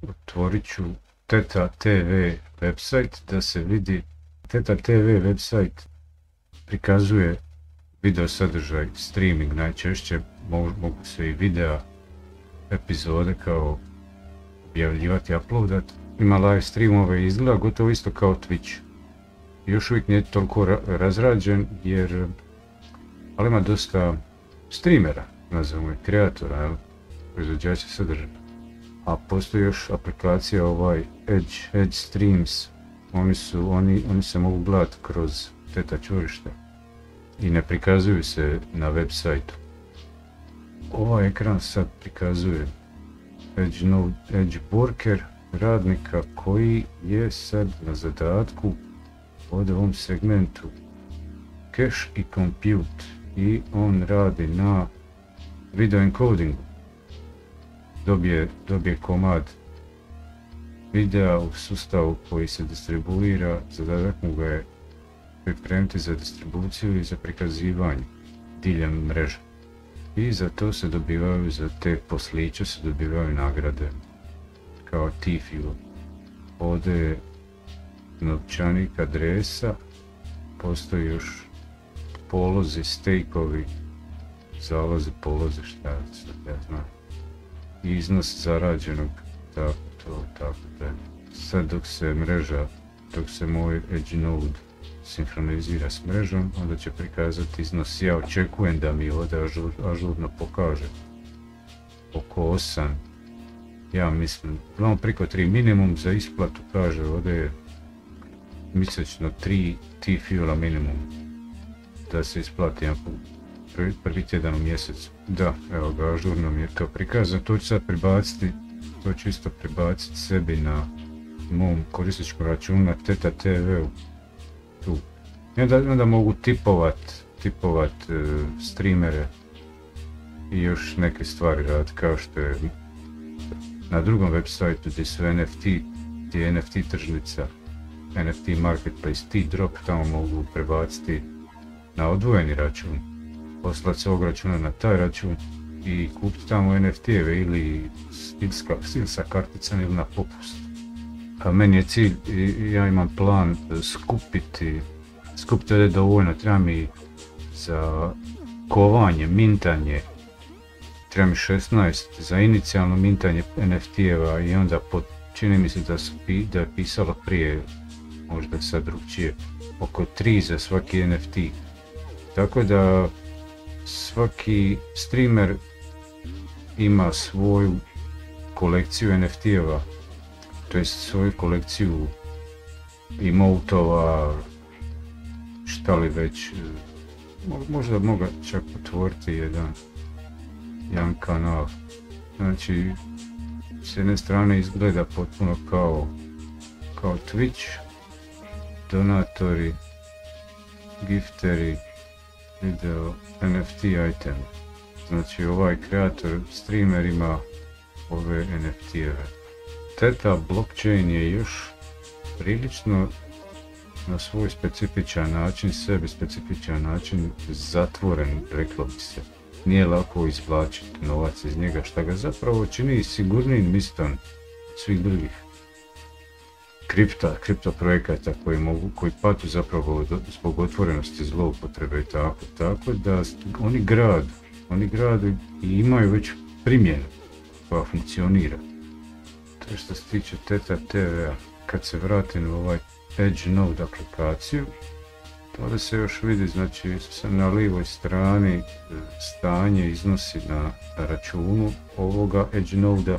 otvorit ću Teta TV website da se vidi. Teta TV website prikazuje video sadržaj, streaming najčešće, mogu se i videa epizode kao objavljivati, uploadati. Ima live streamove, izgleda gotovo isto kao Twitch. Još uvijek nije toliko razrađen ali ima dosta streamera, nazvamo je kreatora, proizvođača sadržaja. A postoji još aplikacija Edge Streams, oni se mogu gledati kroz Teta čvorište i ne prikazuju se na web sajtu. Ovaj ekran sad prikazuje Edge Worker, radnika koji je sad na zadatku od ovom segmentu Cache i Compute i on radi na video encodingu. Dobije komad videa u sustavu koji se distribuira, zadatak mu ga je pripremiti za distribuciju i za prikazivanje diljem mreže. I za to se dobivaju, za te posliće se dobivaju nagrade kao T-Fuel. Ovdje je novčanik adresa, postoji još polozi, stejkovi, zalozi, polozi, šta ja znam. Iznos zarađenog, tako da. Sad dok se moj Edge node sinkronizira s mrežom, onda će prikazati iznos. Ja očekujem da mi ovdje ažurno pokaže oko 8, ja mislim, uglavnom preko 3 minimum za isplatu, kaže ovdje je mjesečno 3 T-Fuela minimum da se isplati prvi tjedan u mjesecu. Da, evo ga, ažurno mi je to prikazano, to ću sad pribaciti, to ću isto pribaciti sebi na mom korisničkom računu na Teta TV-u tu. I onda mogu tipovat streamere i još neke stvari raditi, kao što je na drugom web sajtu gdje su NFT, gdje je NFT tržnica, NFT marketplace, T-Drop, tamo mogu prebaciti na odvojeni račun, poslati s ovog računa na taj račun i kupiti tamo NFT-eve ili sa karticama ili na popust. A meni je cilj, ja imam plan skupiti ovdje dovoljno, treba mi za kovanje, mintanje, treba mi 16 za inicijalno mintanje NFT-eva i onda čini mi se da je pisalo prije, možda sad drugčije, oko 3 za svaki NFT. Tako da svaki streamer ima svoju kolekciju NFT-eva, to jest svoju kolekciju emotova, šta li već, možda mogu čak otvoriti jedan kanal. Znači, s jedne strane izgleda potpuno kao Twitch, donatori, gifteri, video, NFT item. Znači ovaj kreator, streamer ima ove NFT-eve. Teta blockchain je još prilično na svoj specifičan način, sebi specifičan način zatvoren, reklo bi se. Nije lako izvlačiti novac iz njega, šta ga zapravo čini sigurnijim mistom svih drugih kripto projekata koji patu zapravo zbog otvorenosti zloupotrebe i tako da oni gradu i imaju već primjenu koja funkcionira. To je što se tiče Teta TV-a. Kad se vratim u ovaj Edge node aplikaciju, ovdje se još vidi, znači na lijevoj strani stanje iznosi na računu ovoga Edge node-a.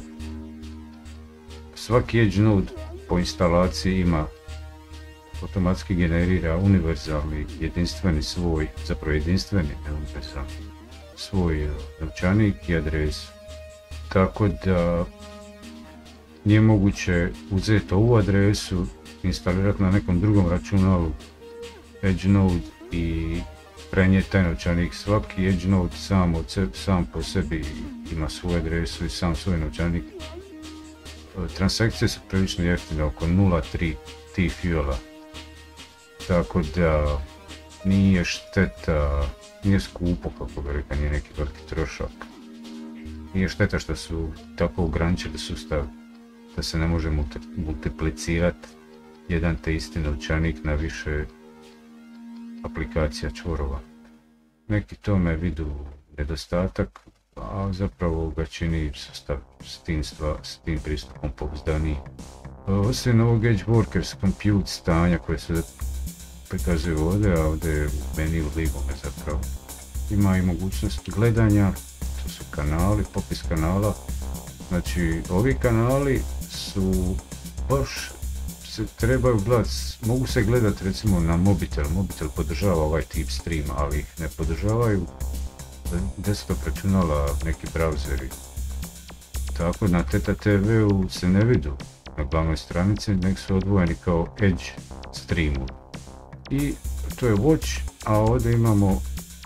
Svaki Edge node po instalaciji ima, automatski generira univerzalni, jedinstveni svoj, zapravo jedinstveni, ne univerzalni, svoj novčanik i adresu. Tako da nije moguće uzeti ovu adresu, instalirati na nekom drugom računalu Edge node i prenijeti taj novčanik. Svaki Edge node sam po sebi ima svoju adresu i sam svoj novčanik. Transakcije su prilično jeftine, oko 0,3 T-Fuela. Tako da nije šteta, nije skupo, kako bi rekao, nije neki veliki trošak. Nije šteta što su tako ograničili sustav da se ne može multiplicirati jedan te isti novčanik na više aplikacija čvorova. Neki tome vidu nedostatak, a zapravo ga čini sustav s tim pristupom pouzdaniji. Osim ovog Edge Workers Compute stanja koje se prikazuje ovdje, a ovdje je u meniju livome zapravo. Ima i mogućnost gledanja, to su kanali, popis kanala. Znači, ovi kanali su baš se trebaju gledati, mogu se gledati recimo na mobitel. Mobitel podržava ovaj tip streama, ali ih ne podržavaju desktop računala, neki brauzeri. Tako na Theta TV-u se ne vidu na glavnoj stranici, nek su odvojeni kao Edge streamu. I to je watch, a ovdje imamo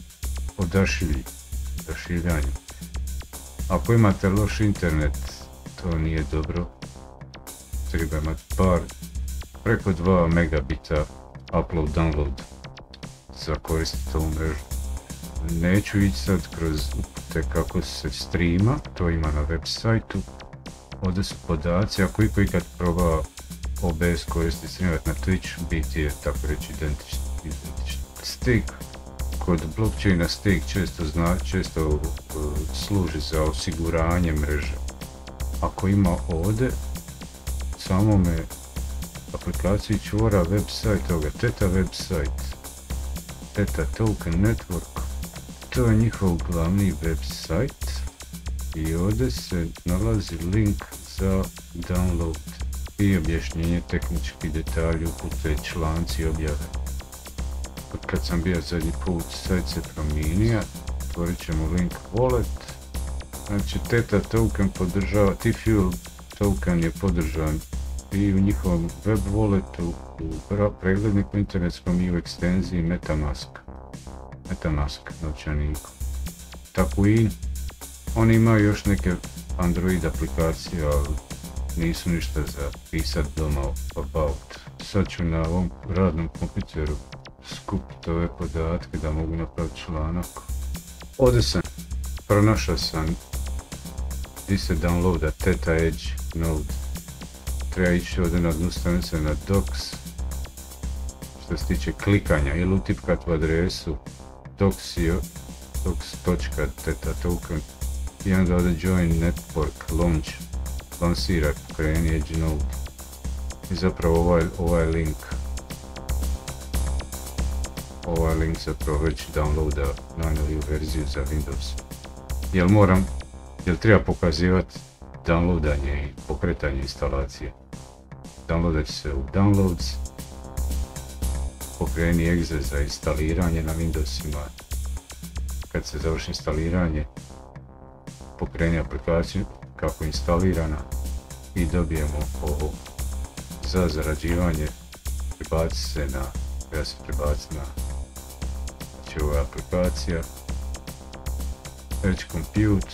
odašiljanje. Ako imate loš internet, to nije dobro. Treba imati preko 2 megabita upload-download za koristiti ovu mrežu. Neću ići sad kroz upute kako se streama, to ima na web sajtu. Ovdje su podaci, ako ikad probao OBS koristiti streamati na Twitch, biti je tako reći identični. Stake, kod blockchaina stake često služi za osiguranje mreže. Ako ima ovdje, samome aplikaciji čvora website ovoga, Theta website, Theta Token Network, to je njihov glavni website i ovdje se nalazi link za download i objašnjenje tehnički detalji, upute, članci, objave. Od kad sam bio zadnji put, sajt se promijenio, otvorit ćemo link wallet. Znači Theta Token podržava, T-Fuel token je podržan i u njihovom web walletu, u pregledniku internetskom i u ekstenziji Metamask novčaniku. Takuin, oni imaju još neke Android aplikacije, ali nisu ništa za pisat doma about. Sad ću na ovom radnom kompjuteru skupiti ove podatke da mogu napraviti članak. Ovdje pronašao sam gdje se downloada Theta Edge node. Treba ići ovdje na dnu stranice na docs, što se tiče klikanja, ili utipkat u adresu docs.theta-token i onda ovdje join network launch, lansira, kreni Edge node. I zapravo ovaj link zapravo već downloada najnoviju verziju za Windows. Jel treba pokazivati downloadanje i pokretanje instalacije. Downloadat će se u Downloads, pokreni exe za instaliranje na Windowsima. Kad se završi instaliranje, pokreni aplikaciju kako je instalirana i dobijemo ovo za zarađivanje. Treba se prebaciti na znači ova aplikacija Edge Compute.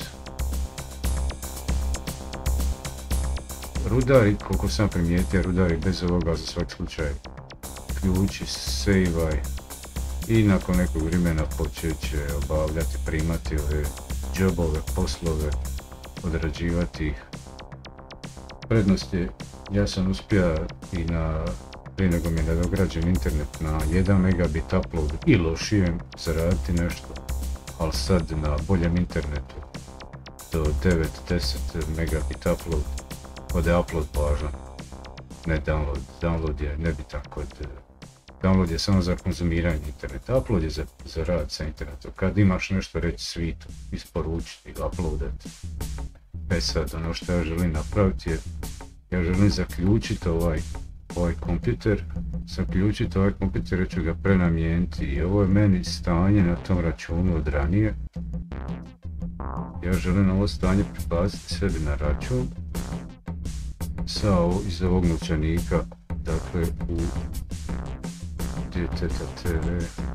Rudari, koliko sam primijetio, rudari bez ovoga za svaki slučaj ključi, save i nakon nekog vremena počet će obavljati, primati ove jobove, poslove, odrađivati ih. Prednost je, ja sam uspio i prije nego mi je nadograđen internet na 1 megabit upload i lošijem zaraditi nešto, ali sad na boljem internetu do 9-10 megabit upload. Ovdje je upload važan, ne download. Download je nebitan download je samo za konzumiranje interneta, upload je za rad sa internetom. Kad imaš nešto reći svijetu, isporučiti, uploadati. Sad ono što ja želim napraviti je, ja želim zaključiti ovaj kompjuter, jer ću ga prenamijeniti i ovo je meni stanje na tom računu od ranije. Ja želim ovo stanje pripaziti sebi na račun iz ovog novčanika, dakle u Theta TV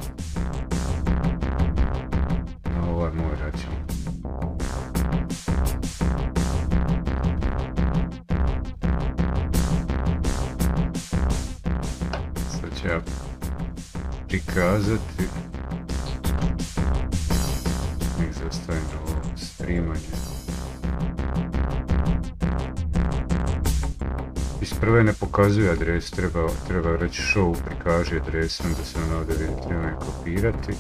na ovaj moj račun. Sad ću ja prikazati, nek zastavim ovo streamanje. prve ne pokazuje adresu, treba reći show, prikaži adresu, da se ono ovdje vidi, treba je kopirati.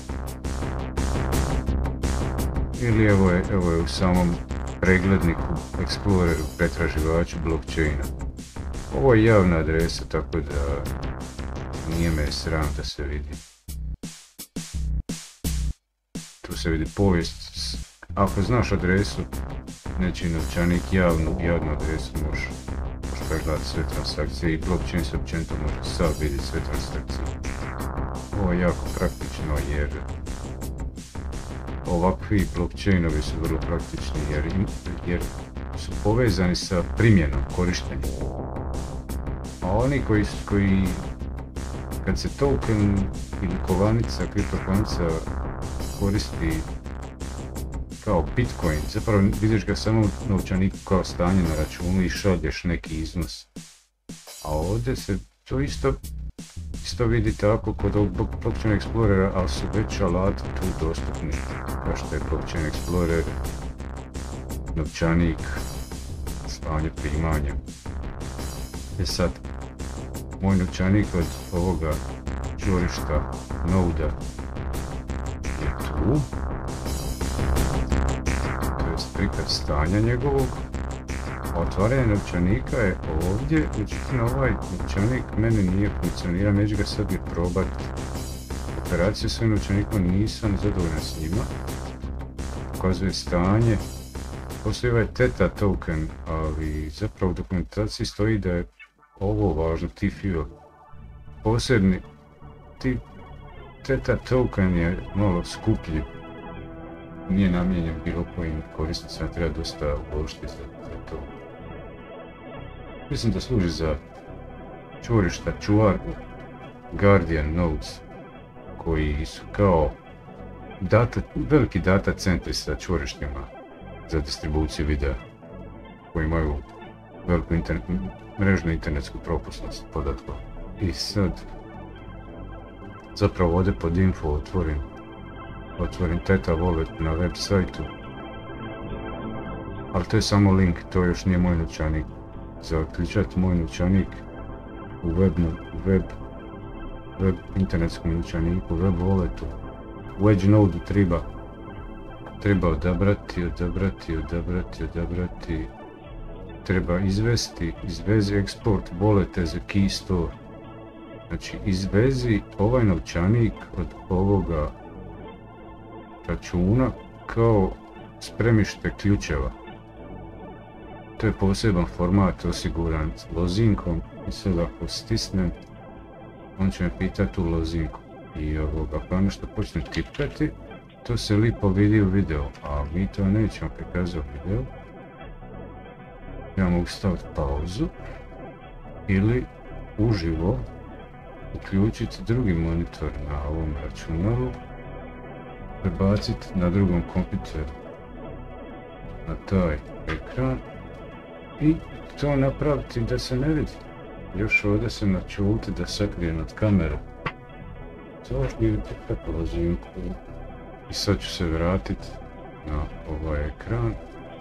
Ili evo je u samom pregledniku, Exploreru, pretraživaču blockchaina. Ovo je javna adresa, tako da nije me sram da se vidi. Tu se vidi povijest. Ako znaš adresu, nečiji novčanik, javnu adresu možeš pregledati sve transakcije i blockchain se općenito može sad vidjeti sve transakcije. Ovo je jako praktično jer ovakvi blockchainovi su vrlo praktični jer su povezani sa primjenom, korištenjem. A oni koji kad se token ili kovanica, kriptokovanica koristi kao Bitcoin, zapravo vidiš ga samo u novčaniku kao stanje na računu i šalješ neki iznos. A ovdje se to isto vidi tako kod ovog Blockchain Explorera, ali su već alati tu dostupni, kao što je Blockchain Explorer, novčanik, slanje, primanje. Sad, moj novčanik od ovoga čvorišta noda je tu. To je prikaz stanja njegovog. Otvaranje novčanika je ovdje, međutim ovaj novčanik meni nije funkcionira, neću ga sad probati. Operaciju s ovim novčanikom nisam zadovoljan s njima. Pokazuje stanje. Postoji ovaj Theta token, ali zapravo u dokumentaciji stoji da je ovo važno, TFUE. Posebni, Theta token je malo skuplji. Nije namijenjen bilo kojim korisnicima, treba dosta uložiti za to. Mislim da služi za čvorišta, čuvar, Guardian nodes, koji su kao veliki data centri sa čvorištima za distribuciju videa, koji imaju veliku mrežnu internetsku propusnost podatkova. I sad, zapravo ovdje pod info otvorim Theta Wallet na web sajtu, ali to je samo link, to još nije moj novčanik. Za otključati moj novčanik u web internetskom novčaniku, web walletu, u Edge nodu treba odabrati, treba izvezi export wallet as a key store. Znači izvezi ovaj novčanik od ovoga računa kao spremište ključeva. To je poseban format osiguran s lozinkom i sad ako stisnem, on će me pitati tu lozinku. I ako nešto počne tipkati, to se lipo vidi u videu, a mi to nećemo prikazati u videu. Ja mogu staviti pauzu ili uživo uključiti drugi monitor na ovom računalu, prebaciti na drugom kompjuteru na taj ekran i to napraviti da se ne vidi. Još ovdje se načuti da sakrije nad kamere. To je tako lozinku. I sad ću se vratiti na ovaj ekran.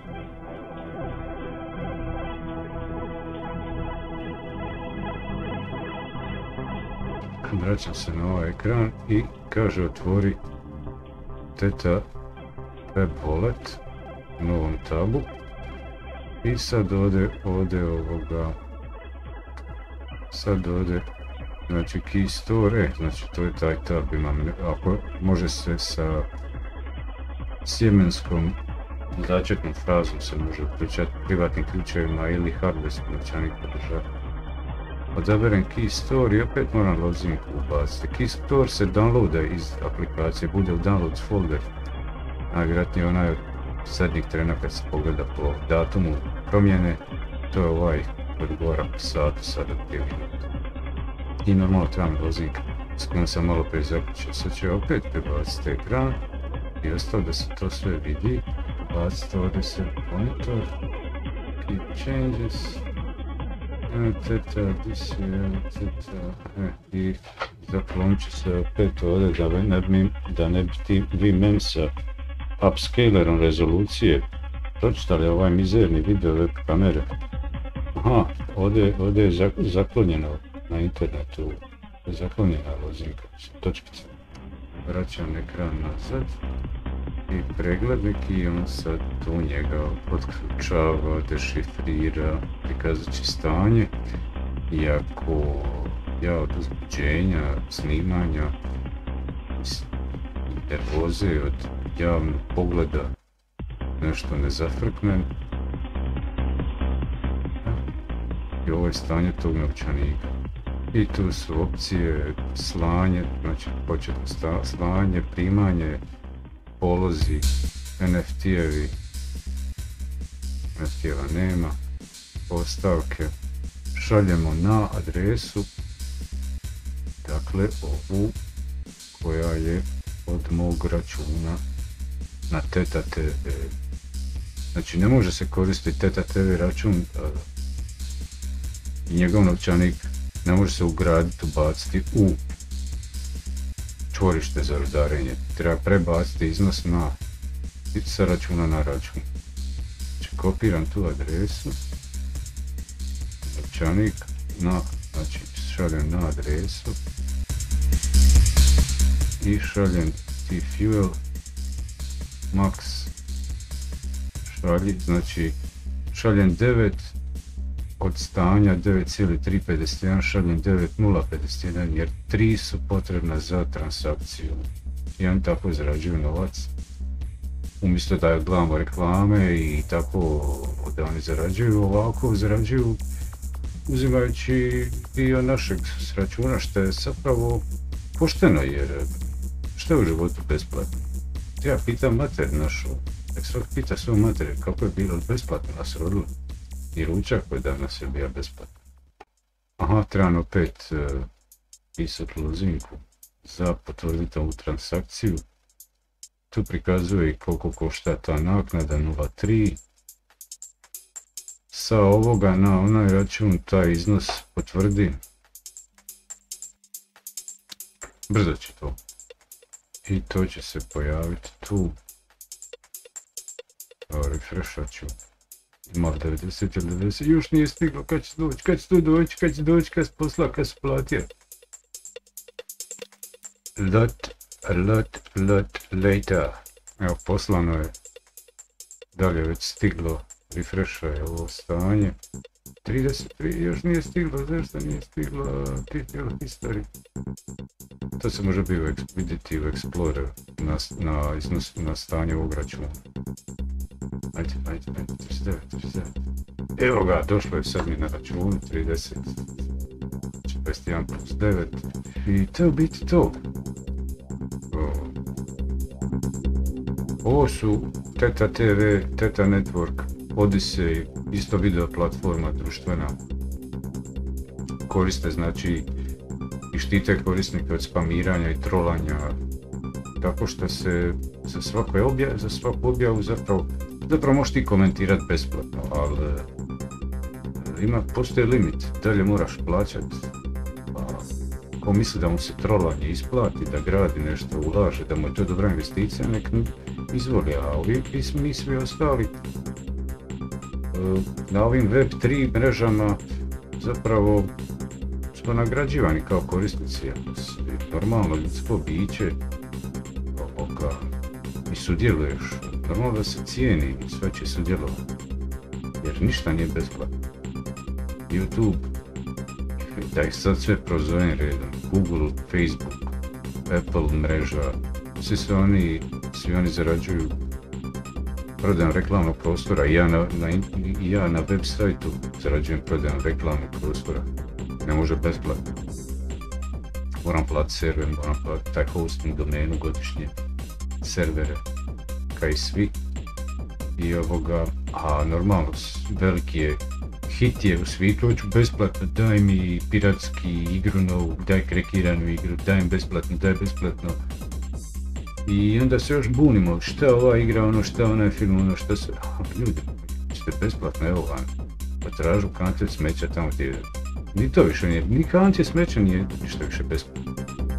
Vraćam se na ovaj ekran i kaže otvori Theta Web Wallet u novom tabu. I sad ode znači Key Store, znači to je taj tab, ako može se sa sjemenskom začetnom frazom se može uključati privatnim ključevima ili hardware novčanik podržati. Odaberem Key Store i opet moram lozinku ubaciti. Key Store se downloada iz aplikacije, bude u Downloads folder. Najvjerojatnije onaj od zadnjeg trena kad se pogleda po datumu promjene, to je ovaj odgovara po satu, sada 5 minuta. I normalno trebam lozinka s kojom sam malo prije zaključio. Sad ću opet prebaciti ekran i ostalo da se to sve vidi. Baciti ovdje se monitor, keep changes, Theta, this je Theta, i zaklonit ću se opet ovdje da ne bi vi meni sa upscalerom rezolucije pročitali ovaj mizerni video web kamere u Aha, ovdje je zaklonjeno na internetu, zaklonjena lozinka, točkica. Vraćam ekran nazad i preglednik i on sad tu njega otključava, dešifrira, prikazat će stanje. I ako ja od uzbuđenja, snimanja, nervoze, od javnog pogleda nešto ne zafrknem, i ovo je stanje tog novčanika. I tu su opcije slanje, znači početno slanje, primanje, polozi, NFT-evi, NFT-eva nema, postavke, šaljemo na adresu, dakle ovu koja je od mog računa na Teta TV. Znači ne može se koristiti Teta TV račun i njegov novčanik ne može se ugraditi, ubaciti u čvorište za rudarenje. Treba prebaciti iznos sa računa na račun. Znači kopiram tu adresu, novčanik, znači šaljem na adresu i šaljem T-Fuel Max, znači šaljem 9 od stanja 9,351, šaljem 9,051 jer 3 su potrebna za transakciju i oni tako zarađuju novac. Umjesto da gledamo reklame i tako da oni zarađuju, ovako zarađuju uzimajući dio našeg s računa, što je zapravo pošteno jer što je u životu besplatno. Ja pitam mater našu, nek svak pita svoju mater kako je bilo besplatno nas rodilo. I ručak koji danas je bio besplatan. Aha, trebam opet pisati lozinku za potvrditi ovu transakciju. Tu prikazuje i koliko košta ta naknada 0,3. Sa ovoga na onaj račun taj iznos potvrdi. Brzo će to. I to će se pojaviti tu. Refreshat ću. Ima 90 ili 90, još nije stiglo, kad će doći, kad se posla, kad se platio. Lot later. Evo, poslano je. Dalje već stiglo, refresha je ovo stanje. 33, još nije stiglo, zašto nije stiglo, detail history. To se može vidjeti u Explorer na stanje ovog računa. Ajde, 39. Evo ga, došlo je sad mi na račun, 30, 21 plus 9. I to je biti to. Ovo su Teta TV, Teta Network, Odyssey, isto video platforma društvena. Koriste znači i štite korisnike od spamiranja i trolanja. Tako što se za svaku objavu zapravo možeš ti komentirati besplatno, ali postoji limit, dalje moraš plaćati. Ko misli da mu se trolanje isplati, da gradi nešto, ulaže, da mu je to dobra investicija, nek izvoli, a mi svi ostali na ovim Web3 mrežama zapravo smo nagrađivani kao korisnici, normalno ljudsko biće i sudjeluješ, normalno da se cijeni i sve će sudjelovati, jer ništa nije besplatno. YouTube, da ih sad sve prozovem redom, Google, Facebook, Apple mreža, svi oni zarađuju prodajom reklamnog prostora i ja na web sajtu zarađujem prodajom reklamnog prostora. Ne može besplatno. Moram platiti server, moram platiti taj hosting domenu godišnje, servere, kaj svi. I a normalno veliki je hit je u svijetu, hoću besplatno, daj mi piratski igru novu, daj krekiranu igru, daj mi besplatno, daj besplatno. I onda se još bunimo, šta ova igra, šta onaj film, šta se... Ljudi, ćete besplatno, evo vam, potražu kante smeća tamo gdje je. Ni to više nije, ni kante smeća nije ništa više besplatno.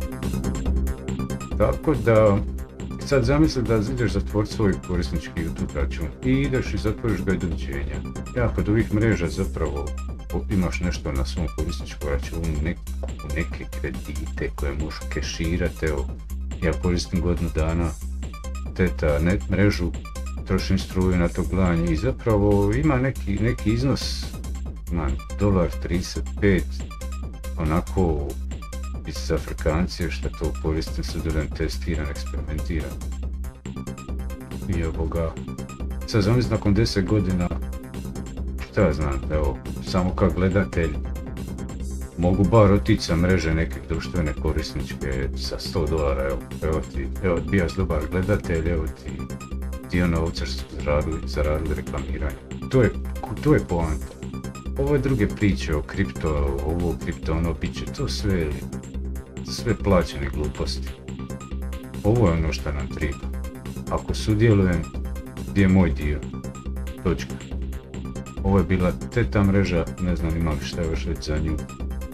Tako da, sad zamisli da ideš zatvoriti svoj korisnički YouTube račun i ideš i zatvoriš ga i doviđenja. Ja kod ovih mreža zapravo imaš nešto na svom korisničkom računu, neke kredite koje možeš keširati, evo, ja koristim godinu dana net mrežu, trošim struju na to gledanje i zapravo ima neki iznos, $35, onako iz Afrikancije što to koristim, sudjelujem, testiram, eksperimentiram. I evo ga, sad zamisli nakon 10 godina, šta ja znam, evo, samo kao gledatelj mogu bar otići sa mreže neke društvene korisničke sa $100, evo ti ja dobar gledatelj, evo ti dio novca što su zaradili reklamiranje. To je poanta. Ove druge priče o kripto, ovo kripto, ono biće, to sve plaćene gluposti. Ovo je ono što nam treba. Ako sudjelujem, gdje je moj dio? Točka. Ovo je bila teta mreža, ne znam ima li šta još reći za nju.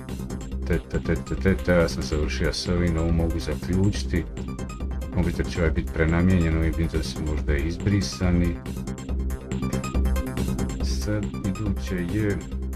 Teta, ja sam završio s ovim, ovo mogu zaključiti. Mobitel će ovaj biti prenamijenjen, ovi Windowsi možda i izbrisani. Sad iduće je